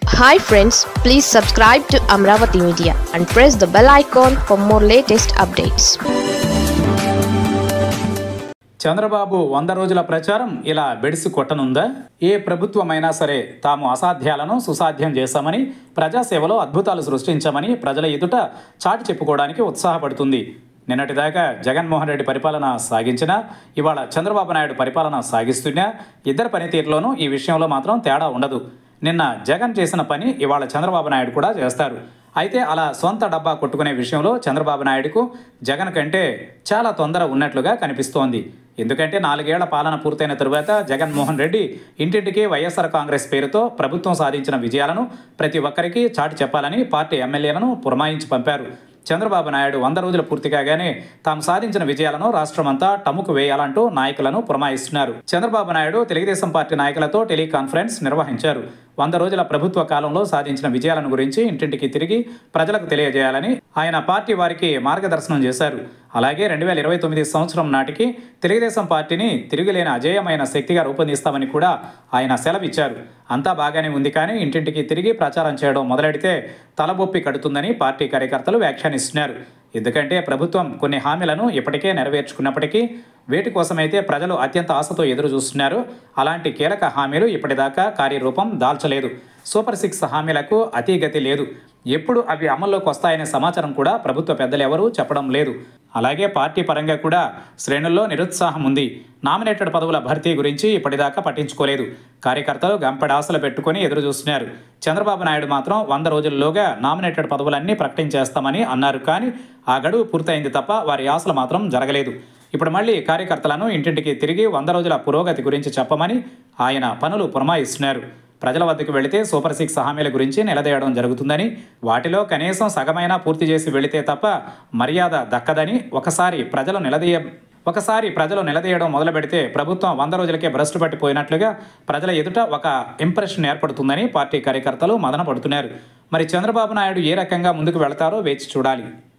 Hi friends, please subscribe to Amravati Media and press the bell icon for more latest updates. Chandrababu 100 రోజుల ప్రచారం ఇలా బెడిసి కొట్టనుందా? ఏ ప్రభుత్వమైనా సరే తాము అసాధ్యాలను సుసాధ్యం చేశామని, ప్రజాసేవలో అద్భుతాలు సృష్టించామని ప్రజల ఎదుట చాటి చెప్పుకోవడానికి ఉత్సాహపడుతుంది. నిన్నటిదాకా జగన్మోహన్ రెడ్డి పరిపాలన సాగించినా, ఇవాళ చంద్రబాబు నాయుడు పరిపాలన సాగిస్తున్నా ఇద్దరి పనితీరులోనూ ఈ విషయంలో మాత్రం తేడా ఉండదు. నిన్న జగన్ చేసిన పని ఇవాళ చంద్రబాబు నాయుడు కూడా చేస్తారు. అయితే అలా సొంత డబ్బా కొట్టుకునే విషయంలో చంద్రబాబు నాయుడుకు జగన్ కంటే చాలా తొందర ఉన్నట్లుగా కనిపిస్తోంది. ఎందుకంటే 4 ఏళ్ల పాలన పూర్తయిన తరువాత జగన్మోహన్ రెడ్డి ఇంటింటికి వైఎస్ఆర్ కాంగ్రెస్ పేరుతో ప్రభుత్వం సాధించిన విజయాలను ప్రతి ఒక్కరికి చాటి చెప్పాలని పార్టీ ఎమ్మెల్యేలను పురమాయించి పంపారు. చంద్రబాబు నాయుడు 100 రోజులు పూర్తి కాగానే తాము సాధించిన విజయాలను రాష్ట్రమంతా టముకు వేయాలంటూ నాయకులను పురమాయిస్తున్నారు. చంద్రబాబు నాయుడు తెలుగుదేశం పార్టీ నాయకులతో టెలికాన్ఫరెన్స్ నిర్వహించారు. 100 రోజుల ప్రభుత్వ కాలంలో సాధించిన విజయాలను గురించి ఇంటింటికి తిరిగి ప్రజలకు తెలియజేయాలని ఆయన పార్టీ వారికి మార్గదర్శనం చేశారు. అలాగే 2029 సంవత్సరం నాటికి తెలుగుదేశం పార్టీని తిరుగులేని అజేయమైన శక్తిగా రూపొందిస్తామని కూడా ఆయన సెలవిచ్చారు. అంతా బాగానే ఉంది, కానీ ఇంటింటికి తిరిగి ప్రచారం చేయడం మొదలెడితే తలబొప్పి కడుతుందని పార్టీ కార్యకర్తలు వ్యాఖ్యానిస్తున్నారు. ఎందుకంటే ప్రభుత్వం కొన్ని హామీలను ఇప్పటికే నెరవేర్చుకున్నప్పటికీ వేటి కోసమైతే ప్రజలు అత్యంత ఆశతో ఎదురు చూస్తున్నారు, అలాంటి కీలక హామీలు ఇప్పటిదాకా కార్యరూపం దాల్చలేదు. సూపర్ 6 హామీలకు అతీగతి లేదు. ఎప్పుడు అవి అమల్లోకి వస్తాయనే సమాచారం కూడా ప్రభుత్వ పెద్దలు ఎవరూ చెప్పడం లేదు. అలాగే పార్టీ పరంగా కూడా శ్రేణుల్లో నిరుత్సాహం ఉంది. నామినేటెడ్ పదవుల భర్తీ గురించి ఇప్పటిదాకా పట్టించుకోలేదు. కార్యకర్తలు గంపెడ ఆశలు పెట్టుకుని ఎదురు చూస్తున్నారు. చంద్రబాబు నాయుడు మాత్రం 100 రోజుల్లోగా నామినేటెడ్ పదవులన్నీ ప్రకటించేస్తామని అన్నారు. కానీ ఆ గడువు పూర్తయింది తప్ప వారి ఆశలు మాత్రం జరగలేదు. ఇప్పుడు మళ్ళీ కార్యకర్తలను ఇంటింటికి తిరిగి 100 రోజుల పురోగతి గురించి చెప్పమని ఆయన పనులు పురమాయిస్తున్నారు. ప్రజల వద్దకు వెళితే సూపర్ 6 హామీల గురించి నిలదీయడం జరుగుతుందని, వాటిలో కనీసం సగమైనా పూర్తి చేసి వెళితే తప్ప మర్యాద దక్కదని, ఒకసారి ప్రజలు నిలదీయడం మొదలు పెడితే ప్రభుత్వం 100 రోజులకే భ్రష్టు పట్టిపోయినట్లుగా ప్రజల ఎదుట ఒక ఇంప్రెషన్ ఏర్పడుతుందని పార్టీ కార్యకర్తలు మదన పడుతున్నారు. మరి చంద్రబాబు నాయుడు ఏ రకంగా ముందుకు వెళతారో వేచి చూడాలి.